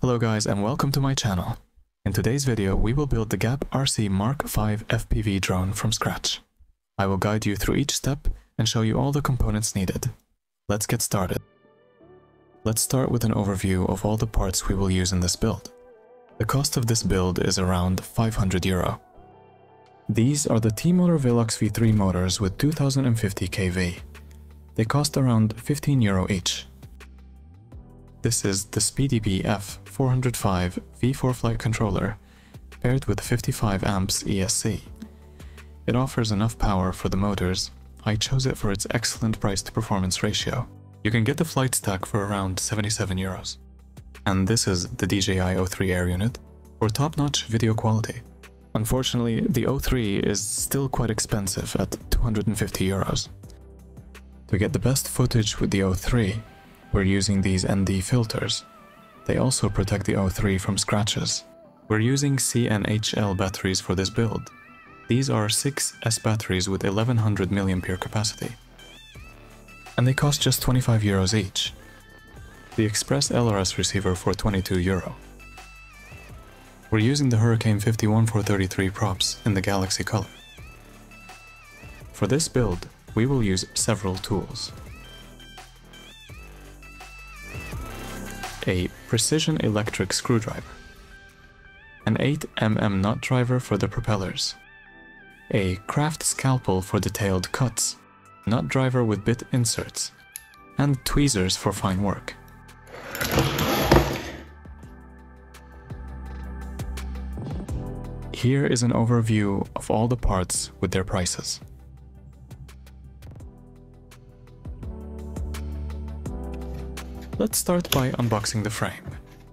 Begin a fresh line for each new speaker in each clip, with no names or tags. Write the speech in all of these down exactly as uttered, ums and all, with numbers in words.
Hello guys and welcome to my channel. In today's video we will build the Gap R C Mark five F P V drone from scratch. I will guide you through each step and show you all the components needed. Let's get started. Let's start with an overview of all the parts we will use in this build. The cost of this build is around five hundred euro. These are the T-Motor Velox V three motors with two thousand fifty k V. They cost around fifteen euro each. This is the SpeedyBee F four oh five V four flight controller paired with fifty-five amps E S C. It offers enough power for the motors. I chose it for its excellent price to performance ratio. You can get the flight stack for around seventy-seven euros. And this is the D J I O three air unit for top-notch video quality. Unfortunately, the O three is still quite expensive at two hundred fifty euros. To get the best footage with the O three, we're using these N D filters. They also protect the O three from scratches. We're using C N H L batteries for this build. These are six S batteries with eleven hundred milliamp hour capacity. And they cost just twenty-five euros each. The Express L R S receiver for twenty-two euro. We're using the Hurricane fifty-one four thirty-three props in the Galaxy color. For this build, we will use several tools. A precision electric screwdriver, an eight millimeter nut driver for the propellers, a craft scalpel for detailed cuts, nut driver with bit inserts, and tweezers for fine work. Here is an overview of all the parts with their prices. Let's start by unboxing the frame.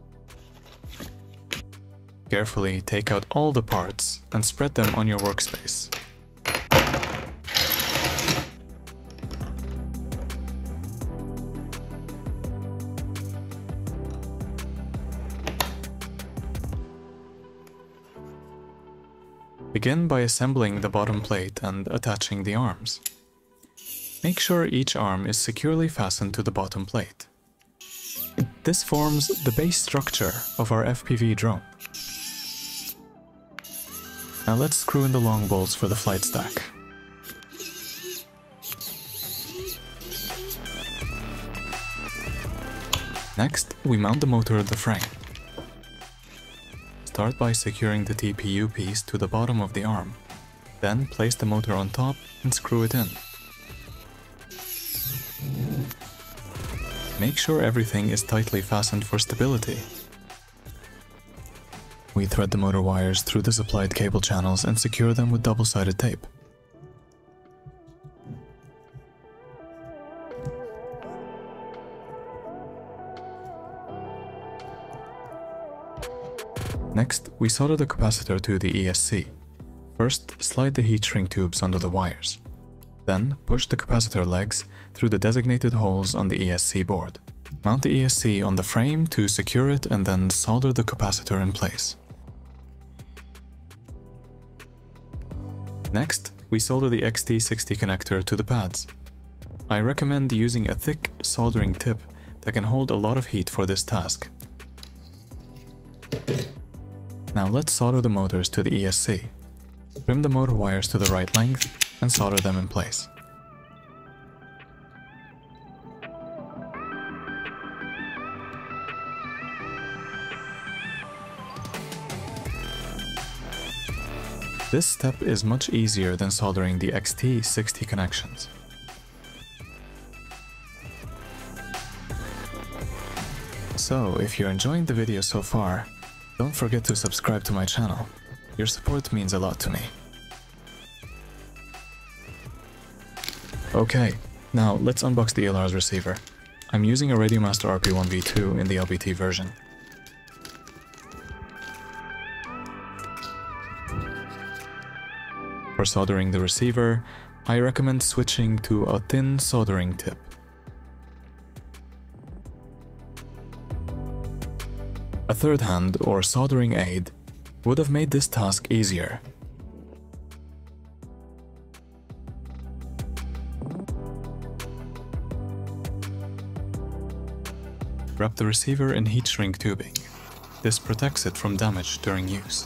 Carefully take out all the parts and spread them on your workspace. Begin by assembling the bottom plate and attaching the arms. Make sure each arm is securely fastened to the bottom plate. This forms the base structure of our F P V drone. Now let's screw in the long bolts for the flight stack. Next, we mount the motor of the frame. Start by securing the T P U piece to the bottom of the arm. Then place the motor on top and screw it in. Make sure everything is tightly fastened for stability. We thread the motor wires through the supplied cable channels and secure them with double-sided tape. Next, we solder the capacitor to the E S C. First, slide the heat shrink tubes under the wires. Then, push the capacitor legs through the designated holes on the E S C board. Mount the E S C on the frame to secure it and then solder the capacitor in place. Next, we solder the X T sixty connector to the pads. I recommend using a thick soldering tip that can hold a lot of heat for this task. Now let's solder the motors to the E S C. Trim the motor wires to the right length and solder them in place. This step is much easier than soldering the X T sixty connections. So, if you're enjoying the video so far, don't forget to subscribe to my channel. Your support means a lot to me. Okay, now let's unbox the L R S receiver. I'm using a Radiomaster R P one V two in the L B T version. For soldering the receiver, I recommend switching to a thin soldering tip. A third hand or soldering aid would have made this task easier. Wrap the receiver in heat shrink tubing. This protects it from damage during use.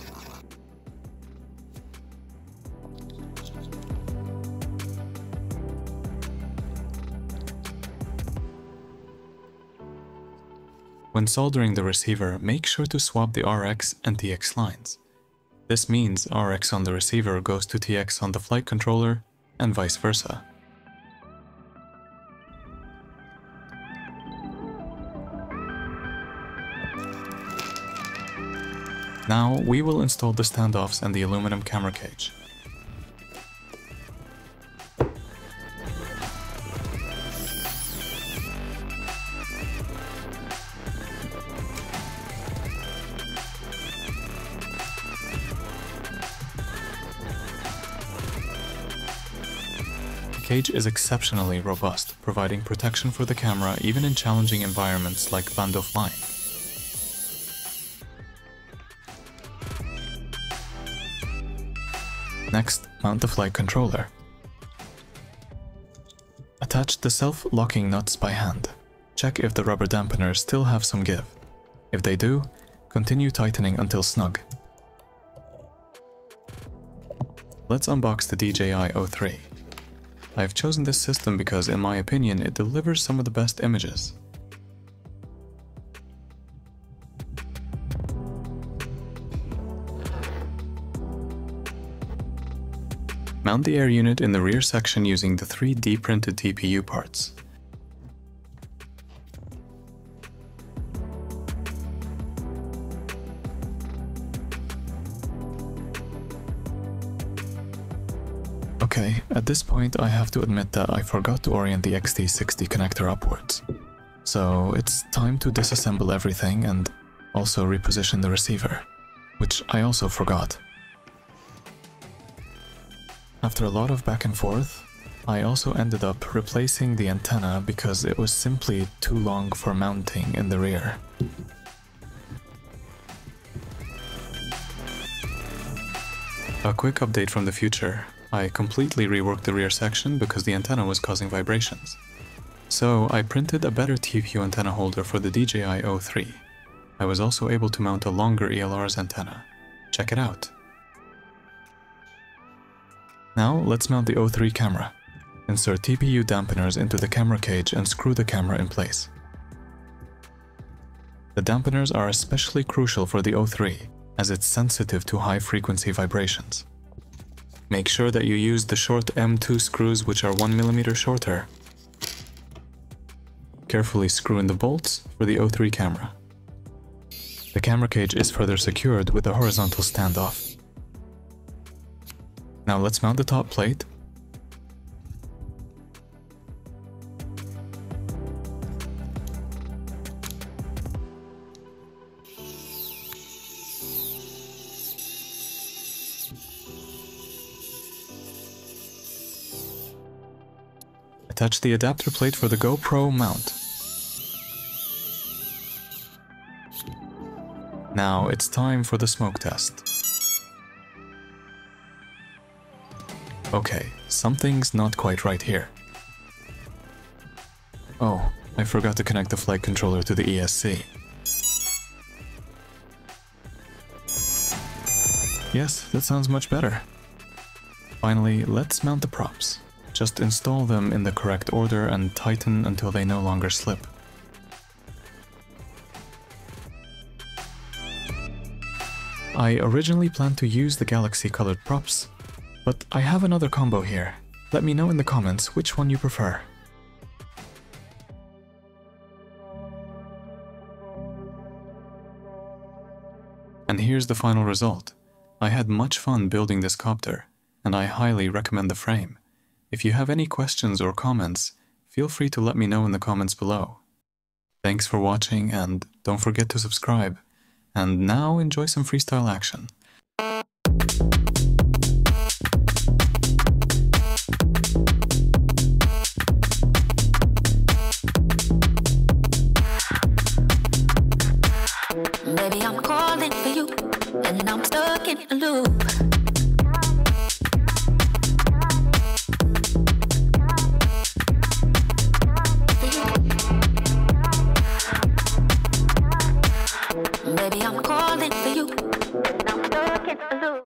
When soldering the receiver, make sure to swap the R X and T X lines. This means R X on the receiver goes to T X on the flight controller, and vice versa. Now we will install the standoffs and the aluminum camera cage. The cage is exceptionally robust, providing protection for the camera even in challenging environments like bando flying. Next, mount the flight controller. Attach the self-locking nuts by hand. Check if the rubber dampeners still have some give. If they do, continue tightening until snug. Let's unbox the D J I O three. I've chosen this system because, in my opinion, it delivers some of the best images. Mount the air unit in the rear section using the three D printed T P U parts. Okay, at this point I have to admit that I forgot to orient the X T sixty connector upwards. So it's time to disassemble everything and also reposition the receiver, which I also forgot. After a lot of back and forth, I also ended up replacing the antenna because it was simply too long for mounting in the rear. A quick update from the future. I completely reworked the rear section because the antenna was causing vibrations. So I printed a better T P U antenna holder for the D J I O three. I was also able to mount a longer E L R's antenna. Check it out. Now let's mount the O three camera. Insert T P U dampeners into the camera cage and screw the camera in place. The dampeners are especially crucial for the O three as it's sensitive to high frequency vibrations. Make sure that you use the short M two screws, which are one millimeter shorter. Carefully screw in the bolts for the O three camera. The camera cage is further secured with a horizontal standoff. Now let's mount the top plate. Attach the adapter plate for the GoPro mount. Now it's time for the smoke test. Okay, something's not quite right here. Oh, I forgot to connect the flight controller to the E S C. Yes, that sounds much better. Finally, let's mount the props. Just install them in the correct order and tighten until they no longer slip. I originally planned to use the Galaxy colored props, but I have another combo here. Let me know in the comments which one you prefer. And here's the final result. I had much fun building this copter, and I highly recommend the frame. If you have any questions or comments, feel free to let me know in the comments below. Thanks for watching, and don't forget to subscribe. And now enjoy some freestyle action.
Baby, I'm calling for you, and I'm stuck in a loop. Baby, I'm calling for you, and I'm stuck in a loop.